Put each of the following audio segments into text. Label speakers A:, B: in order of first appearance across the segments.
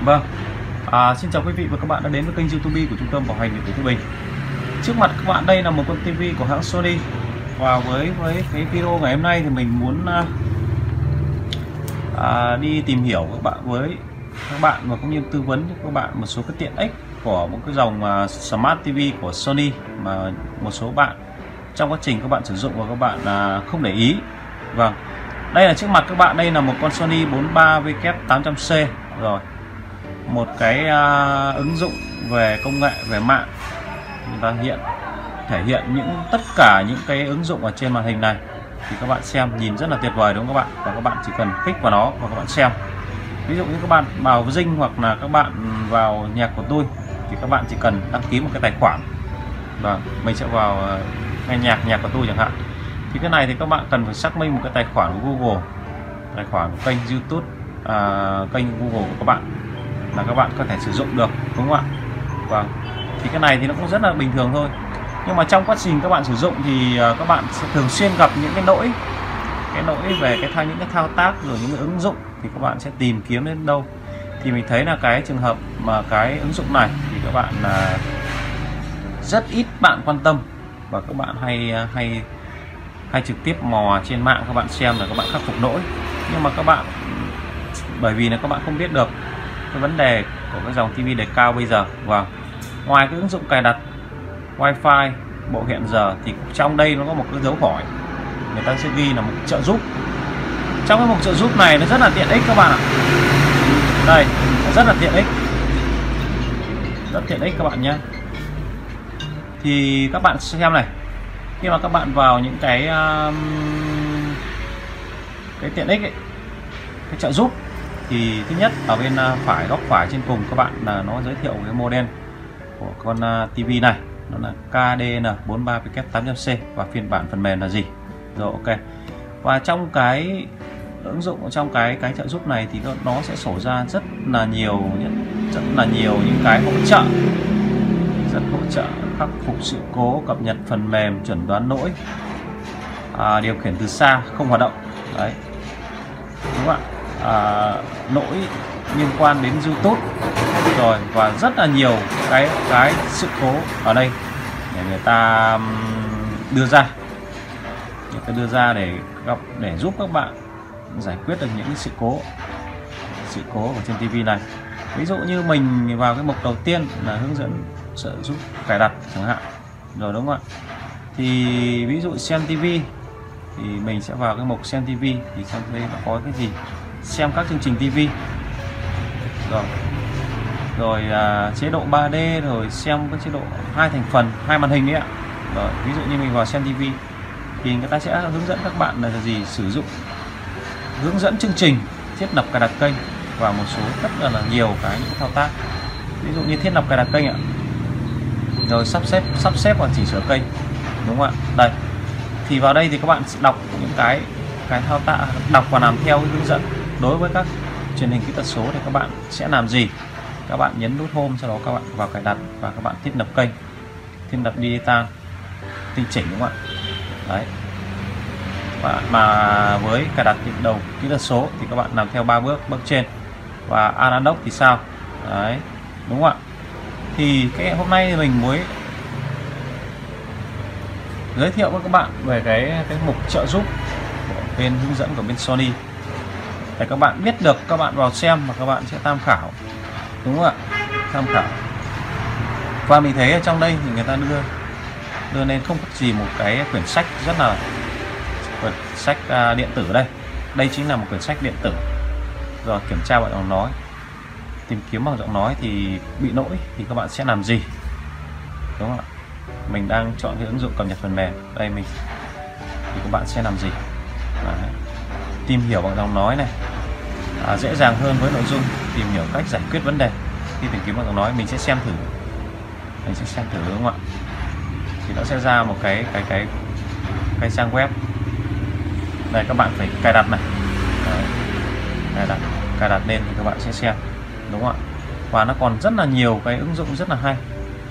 A: Vâng, xin chào quý vị và các bạn đã đến với kênh YouTube của Trung tâm Bảo hành điện tử Thái Bình. Trước mặt các bạn đây là một con TV của hãng Sony. Và với cái video ngày hôm nay thì mình muốn đi tìm hiểu với các bạn và cũng như tư vấn cho các bạn một số cái tiện ích của một cái dòng Smart TV của Sony mà một số bạn trong quá trình các bạn sử dụng và các bạn không để ý. Vâng, đây là trước mặt các bạn, đây là một con Sony 43W800C rồi, một cái ứng dụng về công nghệ về mạng và thể hiện tất cả những cái ứng dụng ở trên màn hình này. Thì các bạn xem nhìn rất là tuyệt vời đúng không các bạn, và các bạn chỉ cần kích vào nó và các bạn xem. Ví dụ như các bạn vào Zing hoặc là các bạn vào nhạc của tôi thì các bạn chỉ cần đăng ký một cái tài khoản và mình sẽ vào nghe nhạc của tôi chẳng hạn. Thì cái này thì các bạn cần phải xác minh một cái tài khoản của Google, tài khoản của kênh YouTube, kênh Google của các bạn là các bạn có thể sử dụng được đúng không ạ? Vâng, thì cái này thì nó cũng rất là bình thường thôi, nhưng mà trong quá trình các bạn sử dụng thì các bạn sẽ thường xuyên gặp những cái lỗi về những cái thao tác rồi những cái ứng dụng, thì các bạn sẽ tìm kiếm đến đâu. Thì mình thấy là cái trường hợp mà cái ứng dụng này thì các bạn rất ít bạn quan tâm, và các bạn hay trực tiếp mò trên mạng các bạn xem là các bạn khắc phục lỗi. Nhưng mà các bạn, bởi vì là các bạn không biết được cái vấn đề của cái dòng TV đề cao bây giờ. Và ngoài cái ứng dụng cài đặt Wi-Fi, bộ hẹn giờ, thì trong đây nó có một cái dấu hỏi, người ta sẽ ghi là mục trợ giúp. Trong cái mục trợ giúp này nó rất là tiện ích các bạn ạ. Đây, rất là tiện ích, rất tiện ích các bạn nhé. Thì các bạn xem này, khi mà các bạn vào những cái tiện ích ấy, cái trợ giúp, thì thứ nhất ở bên phải góc phải trên cùng các bạn là nó giới thiệu cái model của con TV này, nó là KDN 43W800C và phiên bản phần mềm là gì. Rồi, ok. Và trong cái ứng dụng, trong cái trợ giúp này thì nó sẽ sổ ra rất là nhiều những cái hỗ trợ, rất hỗ trợ khắc phục sự cố, cập nhật phần mềm, chuẩn đoán lỗi, điều khiển từ xa không hoạt động đấy, đúng không ạ? Lỗi liên quan đến YouTube rồi, và rất là nhiều cái sự cố ở đây để người ta đưa ra để giúp các bạn giải quyết được những sự cố ở trên TV này. Ví dụ như mình vào cái mục đầu tiên là hướng dẫn trợ giúp cài đặt chẳng hạn, rồi đúng không ạ? Thì ví dụ xem TV thì mình sẽ vào cái mục xem TV, thì trong đây nó có cái gì, xem các chương trình TV rồi chế độ 3D, rồi xem cái chế độ 2 thành phần, 2 màn hình đấy ạ. Rồi ví dụ như mình vào xem TV thì người ta sẽ hướng dẫn các bạn là gì, sử dụng, hướng dẫn chương trình, thiết lập cài đặt kênh và một số rất là nhiều cái những thao tác. Ví dụ như thiết lập cài đặt kênh ạ, rồi sắp xếp và chỉnh sửa kênh, đúng không ạ? Đây thì vào đây thì các bạn sẽ đọc những cái thao tác, đọc và làm theo hướng dẫn. Đối với các truyền hình kỹ thuật số thì các bạn sẽ làm gì? Các bạn nhấn nút Home, sau đó các bạn vào cài đặt và các bạn thiết lập kênh, thiết lập digital, tinh chỉnh, đúng không ạ? Đấy. Mà với cài đặt đầu kỹ thuật số thì các bạn làm theo 3 bước trên. Và analog thì sao? Đấy, đúng không ạ? Thì cái hôm nay thì mình mới giới thiệu với các bạn về cái mục trợ giúp của bên hướng dẫn của bên Sony, để các bạn biết được, các bạn vào xem và các bạn sẽ tham khảo, đúng không ạ? Tham khảo. Và mình thấy ở trong đây thì người ta đưa lên không có gì một cái quyển sách, rất là quyển sách điện tử. Đây chính là một quyển sách điện tử. Rồi kiểm tra bằng giọng nói, tìm kiếm bằng giọng nói thì bị lỗi thì các bạn sẽ làm gì, đúng không ạ? Mình đang chọn cái ứng dụng cập nhật phần mềm, đây mình thì các bạn sẽ làm gì? Đấy. Tìm hiểu bằng giọng nói này, dễ dàng hơn với nội dung, tìm hiểu cách giải quyết vấn đề. Khi tìm kiếm bằng giọng nói mình sẽ xem thử, đúng không ạ? Thì nó sẽ ra một cái trang web. Đây, các bạn phải cài đặt này. Đấy. Cài đặt lên thì các bạn sẽ xem, đúng không ạ? Và nó còn rất là nhiều cái ứng dụng rất là hay.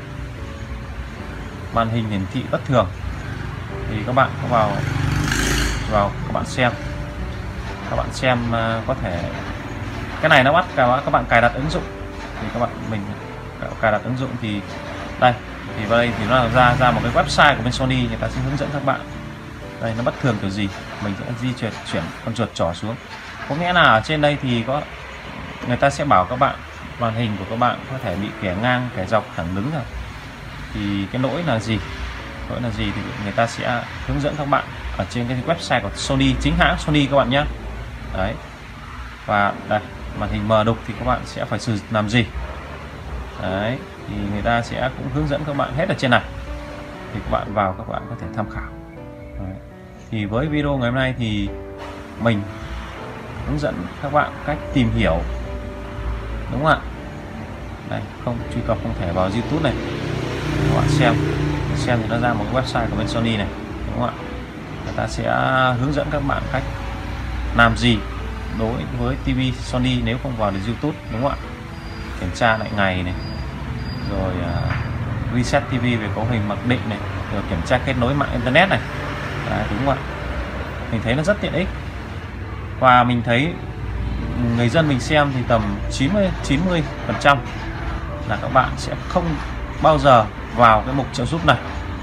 A: Màn hình hiển thị bất thường thì các bạn có vào các bạn xem có thể cái này nó bắt các bạn cài đặt ứng dụng thì các bạn mình cài đặt ứng dụng thì đây, thì vào đây thì nó ra một cái website của bên Sony, người ta sẽ hướng dẫn các bạn. Đây nó bất thường kiểu gì mình sẽ chuyển con chuột trỏ xuống, có nghĩa là ở trên đây thì có người ta sẽ bảo các bạn màn hình của các bạn có thể bị kẻ ngang, kẻ dọc, thẳng đứng rồi. Thì cái lỗi là gì thì người ta sẽ hướng dẫn các bạn ở trên cái website của Sony, chính hãng Sony các bạn nhé. Đấy, và đây màn hình mờ đục thì các bạn sẽ phải làm gì. Đấy, thì người ta sẽ cũng hướng dẫn các bạn hết ở trên này, thì các bạn vào các bạn có thể tham khảo. Đấy. Thì với video ngày hôm nay thì mình hướng dẫn các bạn cách tìm hiểu, đúng không ạ? Đây, không truy cập không thể vào YouTube này, các bạn xem thì nó ra một cái website của bên Sony này, đúng không ạ? Người ta sẽ hướng dẫn các bạn cách làm gì đối với TV Sony nếu không vào được YouTube, đúng không ạ? Kiểm tra lại ngày này, rồi reset TV về cấu hình mặc định này, rồi kiểm tra kết nối mạng internet này. Đấy, đúng không ạ? Mình thấy nó rất tiện ích, và mình thấy người dân mình xem thì tầm 90% là các bạn sẽ không bao giờ vào cái mục trợ giúp này.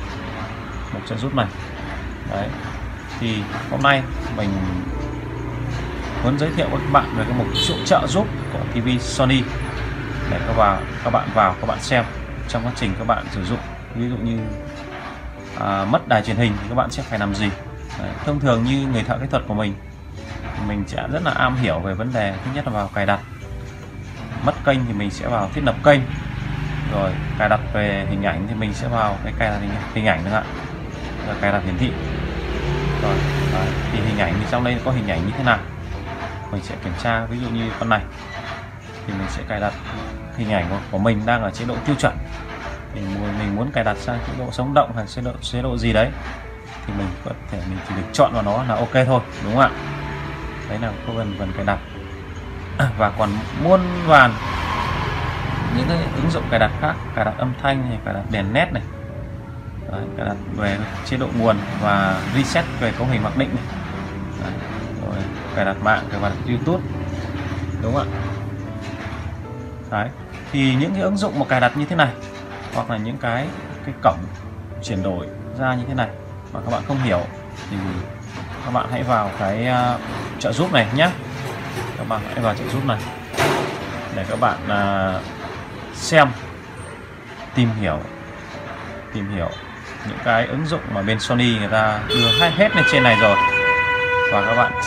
A: Đấy, thì hôm nay mình muốn giới thiệu với các bạn về cái mục trợ giúp của TV Sony để các bạn xem trong quá trình các bạn sử dụng. Ví dụ như mất đài truyền hình thì các bạn sẽ phải làm gì. Đấy, thông thường như người thợ kỹ thuật của mình sẽ rất là am hiểu về vấn đề. Thứ nhất là vào cài đặt. Mất kênh thì mình sẽ vào thiết lập kênh, rồi cài đặt về hình ảnh thì mình sẽ vào cái cài đặt hình ảnh nữa ạ, là cài đặt hiển thị. Rồi đấy, thì hình ảnh thì trong đây có hình ảnh như thế nào mình sẽ kiểm tra. Ví dụ như con này thì mình sẽ cài đặt hình ảnh của mình đang ở chế độ tiêu chuẩn, thì mình muốn cài đặt sang chế độ sống động hay chế độ gì đấy thì mình có thể chỉ được chọn vào nó là ok thôi, đúng không ạ? Đấy là phần cài đặt. Và còn muôn vàn những cái ứng dụng cài đặt khác, cài đặt âm thanh này, cài đặt đèn nét này. Đấy, cài đặt về chế độ nguồn và reset về cấu hình mặc định này. Đấy, rồi cài đặt mạng, cài đặt YouTube, đúng không ạ? Đấy, thì những cái ứng dụng mà cài đặt như thế này, hoặc là những cái cổng chuyển đổi ra như thế này mà các bạn không hiểu thì các bạn hãy vào cái trợ giúp này nhé. Các bạn hãy vào trợ giúp này để các bạn xem, tìm hiểu những cái ứng dụng mà bên Sony người ta đưa hết lên trên này rồi, và các bạn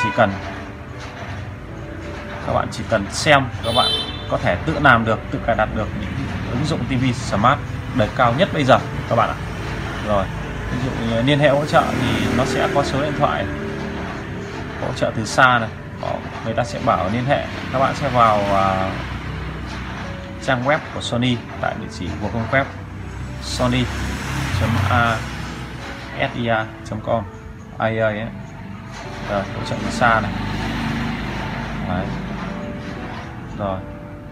A: chỉ cần xem, các bạn có thể tự làm được, tự cài đặt được những ứng dụng TV Smart đời cao nhất bây giờ các bạn ạ. Rồi ví dụ như liên hệ hỗ trợ thì nó sẽ có số điện thoại hỗ trợ từ xa này, người ta sẽ bảo liên hệ. Các bạn sẽ vào trang web của Sony tại địa chỉ của công web sony.asia.com rồi hỗ trợ từ xa này. Đấy. Rồi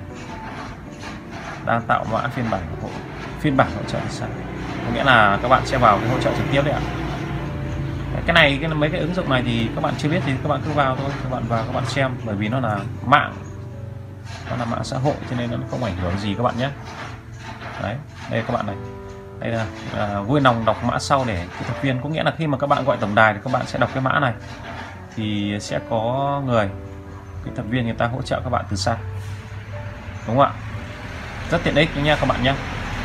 A: đang tạo mã phiên bản hỗ trợ từ xa, có nghĩa là các bạn sẽ vào cái hỗ trợ trực tiếp đấy ạ. Cái này mấy cái ứng dụng này thì các bạn chưa biết thì các bạn cứ vào thôi, các bạn vào các bạn xem, bởi vì nó là mạng xã hội cho nên nó không ảnh hưởng gì các bạn nhé. Đấy, đây các bạn này, đây là vui lòng đọc mã sau để kỹ thuật viên, có nghĩa là khi mà các bạn gọi tổng đài thì các bạn sẽ đọc cái mã này thì sẽ có người kỹ thuật viên người ta hỗ trợ các bạn từ xa, đúng không ạ? Rất tiện ích nha các bạn nhé.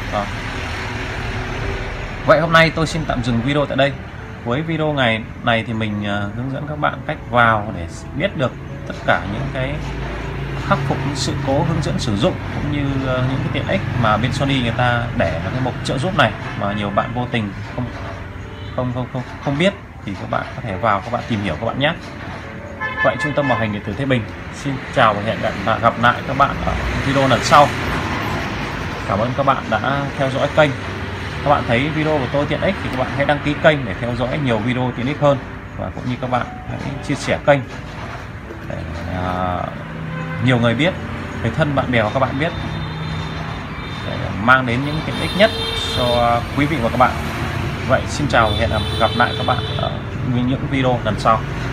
A: Vậy hôm nay tôi xin tạm dừng video tại đây. Với video ngày này thì mình hướng dẫn các bạn cách vào để biết được tất cả những cái khắc phục những sự cố, hướng dẫn sử dụng cũng như những cái tiện ích mà bên Sony người ta để vào cái mục trợ giúp này mà nhiều bạn vô tình không biết, thì các bạn có thể vào các bạn tìm hiểu các bạn nhé. Vậy Trung tâm Bảo hành điện tử Thế Bình xin chào và hẹn gặp lại các bạn ở video lần sau. Cảm ơn các bạn đã theo dõi kênh. Các bạn thấy video của tôi tiện ích thì các bạn hãy đăng ký kênh để theo dõi nhiều video tiện ích hơn, và cũng như các bạn hãy chia sẻ kênh để nhiều người biết, người thân bạn bè của các bạn biết, để mang đến những tiện ích nhất cho quý vị và các bạn. Vậy xin chào và hẹn gặp lại các bạn ở những video lần sau.